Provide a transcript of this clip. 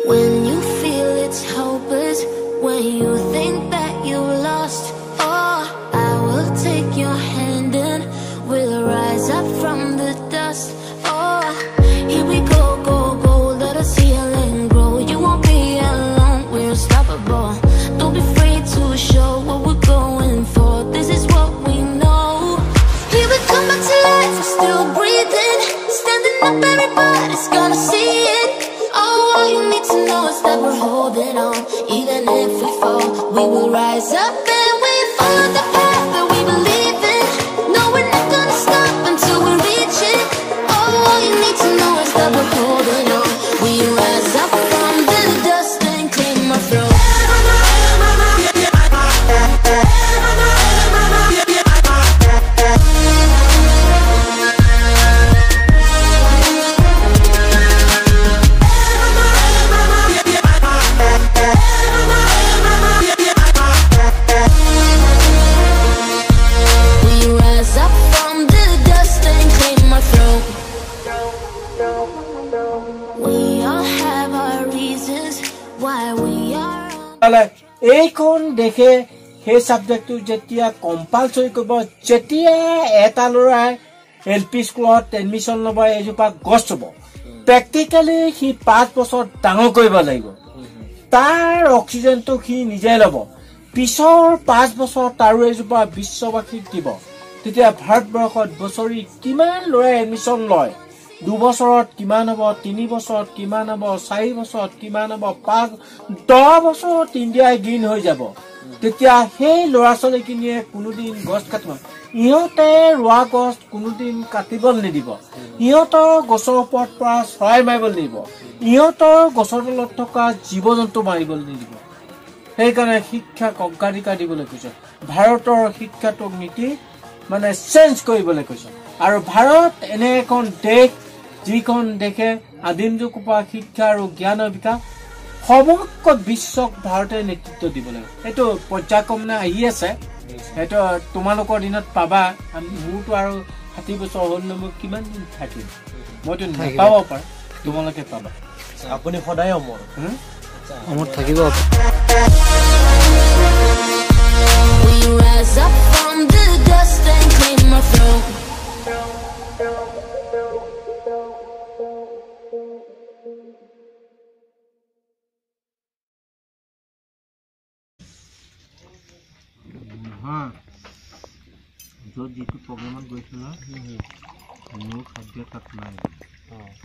When you feel it's hopeless, when you think that you lost, oh, I will take your hand and we'll rise up from the dust. Oh, here we go, go, go, let us heal and grow. You won't be alone, we're unstoppable. Don't be afraid to show what we're going for. This is what we know. Here we come back to life, we're still breathing. Standing up, everybody's gonna see it. Oh, all you need to know is that we're holding on. Even if we fall, we will rise up and we follow the path that we believe in. No, we're not gonna stop until we reach it. Oh, all you need to know is that we're holding on. We rise up from the dust and claim our throne. এইখন দেখে সেই সাবজেক্টটো যেতিয়া compulsory কৰিব যেতিয়া এটা লৰাই LP স্কুলত admission ল'ব এজোপা গছ হ'ব প্ৰেক্টিক্যালি সি 5 বছৰ ডাঙৰ কৰিব লাগিব তাৰ অক্সিজেনটো সি নিজে ল'ব পিছৰ 5 বছৰ তাৰো এজোপা বিশ্ববাসীক দিব তেতিয়া ভাৰতবৰ্ষত বছৰি কিমান লৰাই এডমিশন লয় 2 বছৰত কিমান হ'ব 3 বছৰত কিমান হ'ব 4 বছৰত কিমান হ'ব 10 বছৰত ইণ্ডিয়া গিন হৈ যাব তেতিয়া সেই লৰা ছোৱালীখিনিয়ে কোনোদিন গছ কাটিব ইহঁতে ৰোৱা গছ কোনোদিন কাটিবল নিদিব ইহঁতৰ গছৰ ওপৰত পৰা চৰাই মাৰিবল নিদিব ইহঁতৰ গছৰ তলত থকা জীৱ জন্তু মাৰিবল নিদিব সেইকাৰণে শিক্ষাক অগ্ৰাধিকাৰ দিবলৈ কৈছে ভাৰতৰ শিক্ষাটোক নীতি মানে চেঞ্জ কৰিবলৈ কৈছে আৰু ভাৰত এনে এখন দেশ যিখন দেখে আদিম যুগৰ পৰা শিক্ষা আৰু জ্ঞানৰ বিকাশ সমগ্ৰ বিশ্বক ভাৰতে নেতৃত্ব দিব লাগে এটো পৰ্যায়ক্ৰমে আহি আছে এটো তোমালোকৰ দিনত পাবা মোৰটো আৰু 60 বছৰ হ'ল মই কিমান দিন থাকিম মইতো নাপাব পাৰ তোমালোকে পাবা আপুনি সদায় অমৰ অমৰ থাকিব We rise up from the dust and claim our throne. जो जितु प्रोग्रामत গৈছিল মোৰ খাদ্য তাত নাই